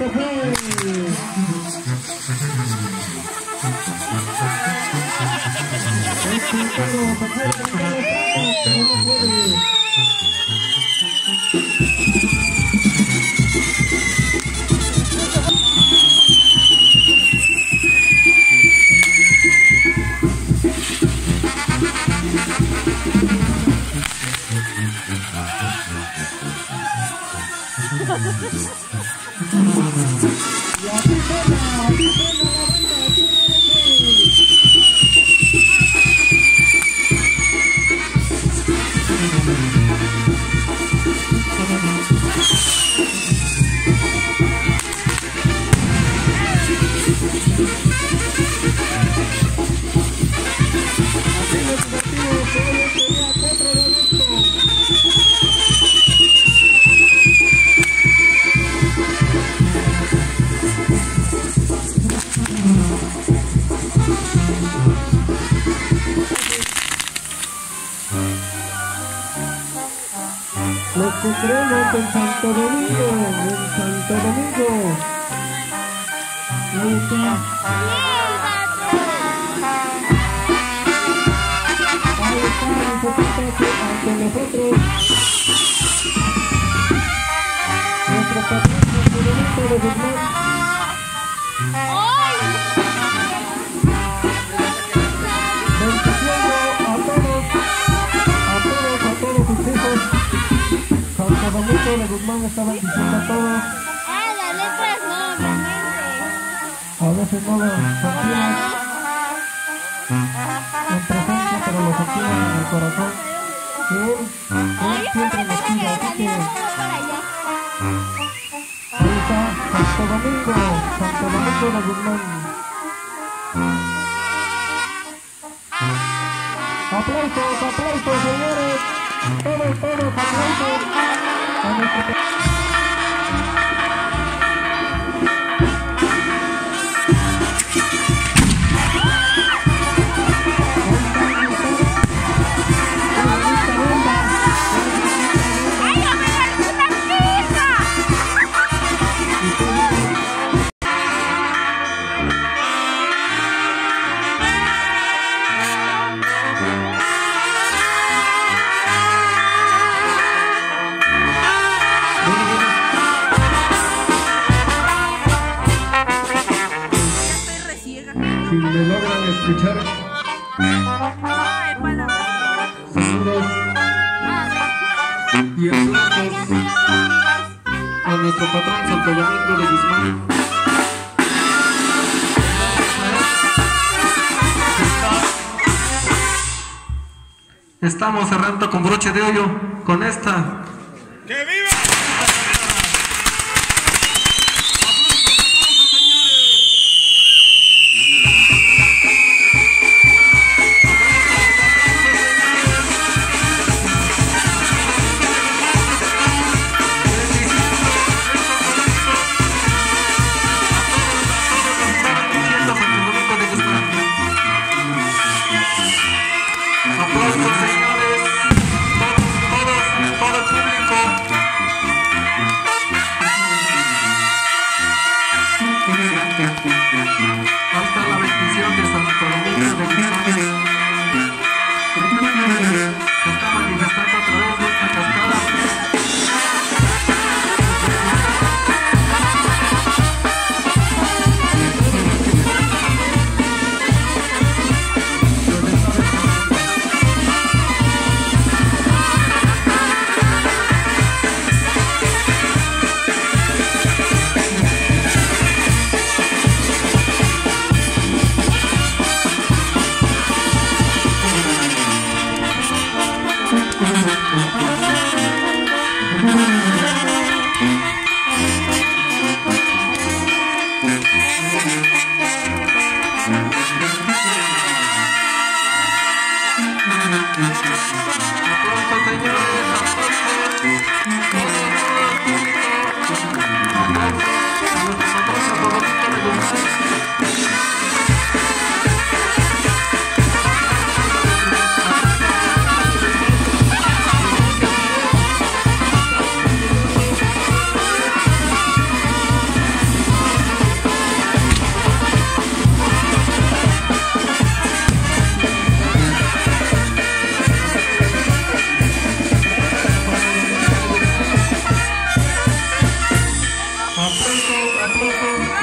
Esto fue. Los que creemos en Santo Domingo, Ahí está, ante nosotros, nuestro patrón Santo Domingo de Guzmán. Santo Domingo de Guzmán está bendiciendo a todos. Las letras no, realmente. A veces no lo sentimos en presencia, pero lo sentimos en el corazón. Él siempre nos cuida, así que ahí está Santo Domingo de Guzmán. Aplausos, señores. Todos aplausos a nuestro... Si me logran escuchar, saludos y aplausos a nuestro patrón Santo Domingo de Guzmán. Estamos cerrando con broche de oro con esta. ¡Que viva! Aplausos, señores. Todos.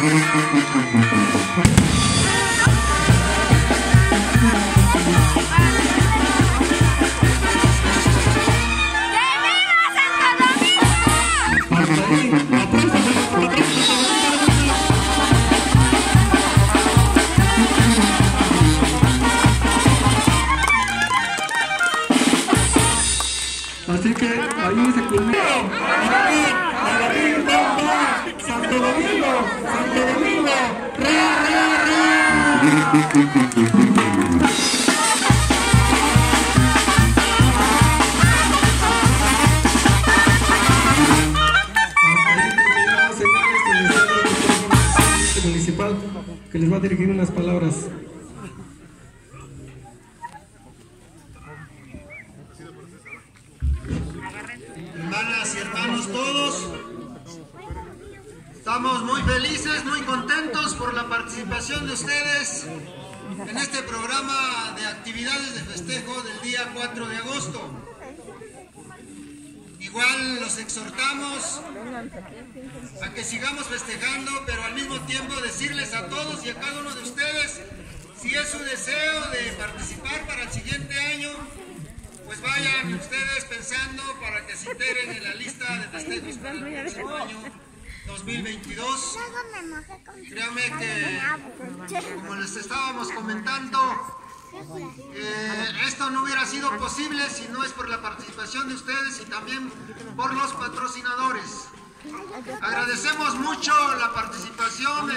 Así que ahí se culmina. Santo Domingo, Santo Domingo, ¡ra, ra, ra! Municipal que les va a dirigir unas palabras. Hermanas y hermanos todos, estamos muy felices, muy contentos por la participación de ustedes en este programa de actividades de festejo del día 4 de agosto. Igual los exhortamos a que sigamos festejando, pero al mismo tiempo decirles a todos y a cada uno de ustedes, si es su deseo de participar para el siguiente año, pues vayan ustedes pensando para que se integren en la lista de festejos para el próximo año 2022. Créanme que, como les estábamos comentando, esto no hubiera sido posible si no es por la participación de ustedes y también por los patrocinadores. Agradecemos mucho la participación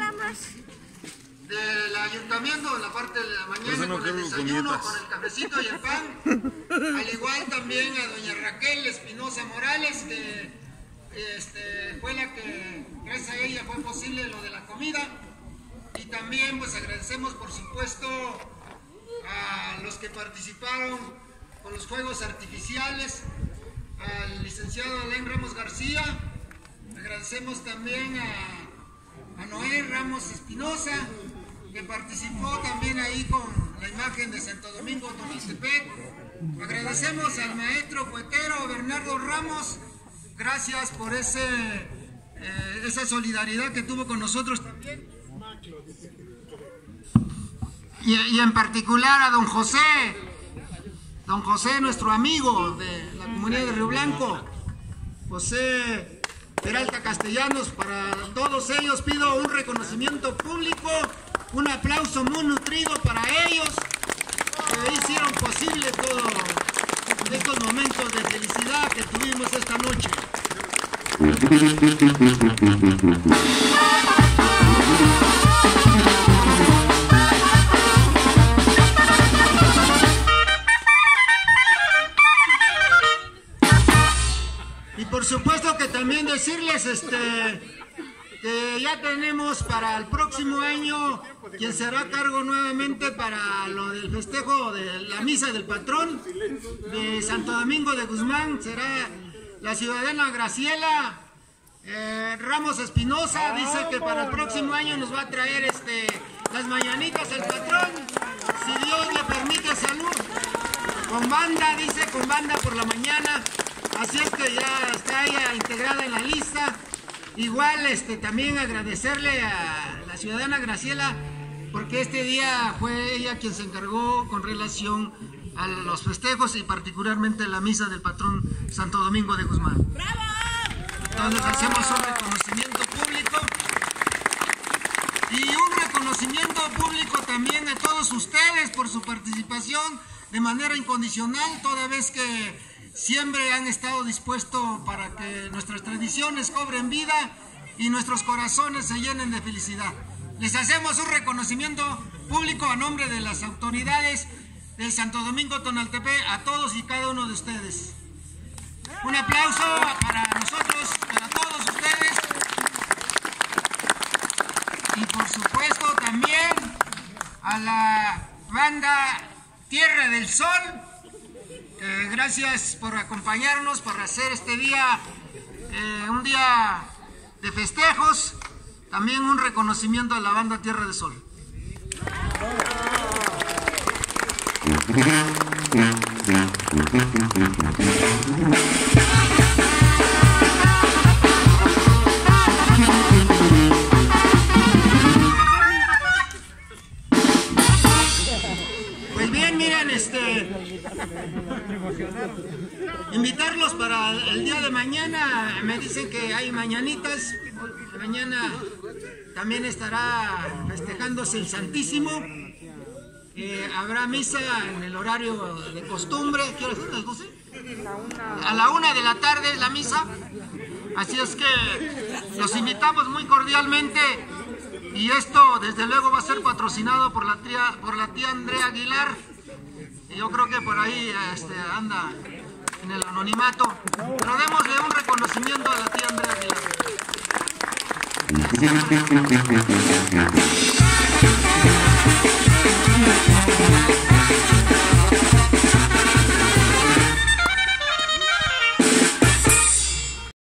del ayuntamiento en la parte de la mañana con el desayuno, con el cafecito y el pan, al igual también a doña Raquel Espinosa Morales, que fue la que, gracias a ella fue posible lo de la comida. Y también pues agradecemos por supuesto a los que participaron con los fuegos artificiales, al licenciado Alain Ramos García. Agradecemos también a Noé Ramos Espinosa, que participó también ahí con la imagen de Santo Domingo Tonaltepec. Agradecemos al maestro cuetero Bernardo Ramos, gracias por esa solidaridad que tuvo con nosotros también. Y en particular a don José, nuestro amigo de la comunidad de Río Blanco, José Peralta Castellanos. Para todos ellos pido un reconocimiento público, un aplauso muy nutrido para ellos, que hicieron posible todos estos momentos de felicidad que tuvimos esta noche. Y por supuesto que también decirles que ya tenemos para el próximo año quien se hará cargo nuevamente para lo del festejo de la misa del patrón de Santo Domingo de Guzmán. Será la ciudadana Graciela Ramos Espinosa. Dice que para el próximo año nos va a traer las mañanitas al patrón, si Dios le permite, salud. Con banda, dice, con banda por la mañana. Así es que ya está ella integrada en la lista. Igual también agradecerle a la ciudadana Graciela, porque este día fue ella quien se encargó con relación a los festejos y particularmente la misa del patrón Santo Domingo de Guzmán. ¡Bravo! Entonces hacemos un reconocimiento público y un reconocimiento público también a todos ustedes por su participación de manera incondicional, toda vez que siempre han estado dispuestos para que nuestras tradiciones cobren vida y nuestros corazones se llenen de felicidad. Les hacemos un reconocimiento público a nombre de las autoridades de Santo Domingo Tonaltepec a todos y cada uno de ustedes. Un aplauso para nosotros, para todos ustedes. Y por supuesto también a la banda Tierra del Sol. Gracias por acompañarnos para hacer este día un día de festejos. También un reconocimiento a la banda Tierra del Sol. que hay mañanitas. Mañana también estará festejándose el Santísimo. Habrá misa en el horario de costumbre. ¿Qué hora es? ¿Las 12? A la 1 de la tarde es la misa. Así es que los invitamos muy cordialmente. Y esto desde luego va a ser patrocinado por la tía Andrea Aguilar. Y yo creo que por ahí anda en el anonimato. Pero démosle un reconocimiento a la tía Andrea Aguilar.